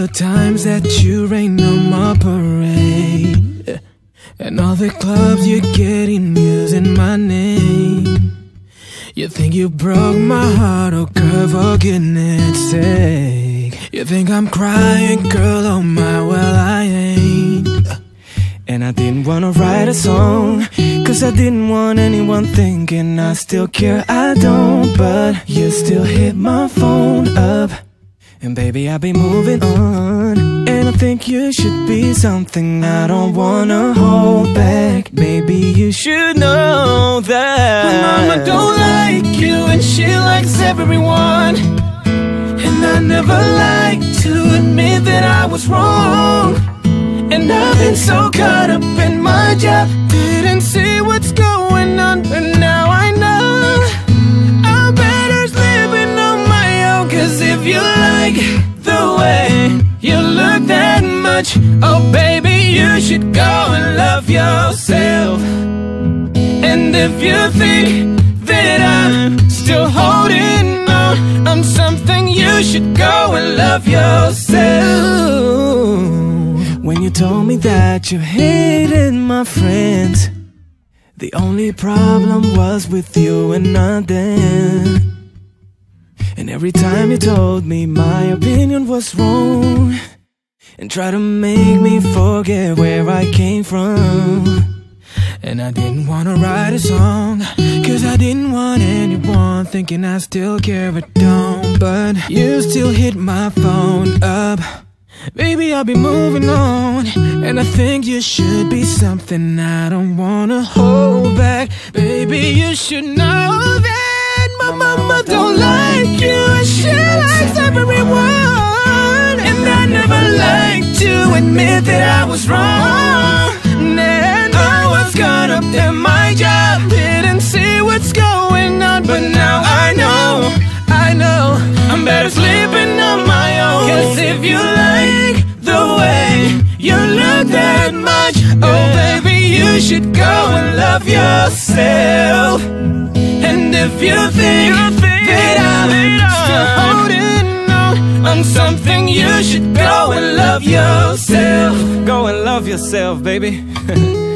the times that you rain on my parade, and all the clubs you're getting using my name. You think you broke my heart, oh girl, for goodness sake. You think I'm crying, girl, oh my, well I ain't. And I didn't wanna write a song, cause I didn't want anyone thinking I still care, I don't. But you still hit my phone up, and baby, I'll be moving on. And I think you should be something I don't wanna hold back. Baby, you should know that my mama don't like you, and she likes everyone. And I never like to admit that I was wrong. And I've been so caught up in my job, didn't see what's going on, but now I know I'm better living on my own. Cause if you like the way you look that much, oh baby, you should go and love yourself. And if you think that I'm still holding on something, you should go and love yourself. When you told me that you hated my friends, the only problem was with you and not them. And every time you told me my opinion was wrong, and tried to make me forget where I came from. And I didn't wanna write a song, cause I didn't want anyone thinking I still care or don't. But you still hit my phone up, baby, I'll be moving on. And I think you should be something I don't wanna hold back. Baby, you should know that my mama don't like you, and she likes everyone. And I never liked to admit that I was wrong. And I was caught up in my job, didn't see what's going on, but now I know I'm better sleeping on my own. Cause if you like the way you look that much, oh baby, you should go and love yourself. And if you think that I'm still holding on something, you should go and love yourself. Go and love yourself, baby.